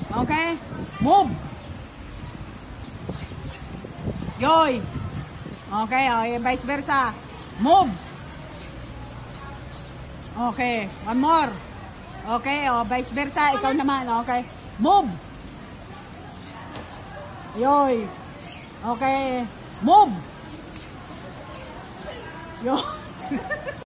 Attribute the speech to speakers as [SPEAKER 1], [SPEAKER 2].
[SPEAKER 1] Okay? Move. Yoy. Okay, okay, vice versa. Move. Okay, one more. Okay, oh, vice versa, ikaw naman, okay. Move. Yoy. Okay, move. Yoy.